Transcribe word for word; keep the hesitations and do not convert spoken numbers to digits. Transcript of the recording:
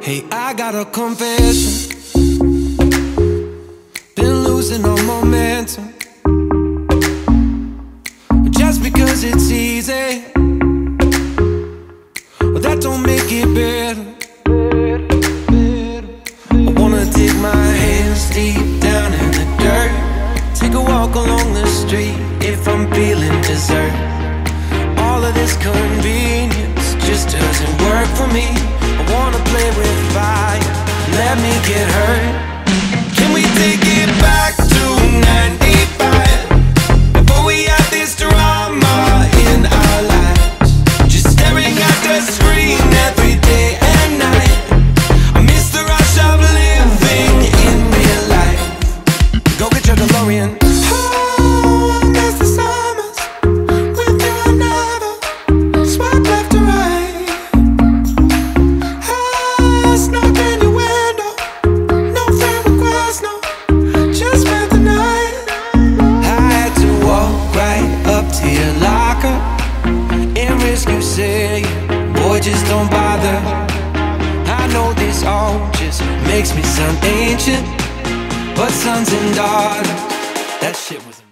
Hey, I got a confession. Been losing all momentum. Just because it's easy, well, that don't make it better. I wanna dig my hands deep down in the dirt, take a walk along the street if I'm feeling dessert. All of this convenience just doesn't work for me. I wanna play with fire, let me get hurt. Can we take it back to ninety-five? Before we had this drama in our lives, just staring at the screen every day and night. I miss the rush of living in real life. Go get your DeLorean. Oh, I miss the summers with you and never swipe left to right. I snuck in your window, no friend request, no, just spent the night. I had to walk right up to your locker and risk you saying, boy, just don't bother. I know this all just makes me sound ancient, but sons and daughters, that shit was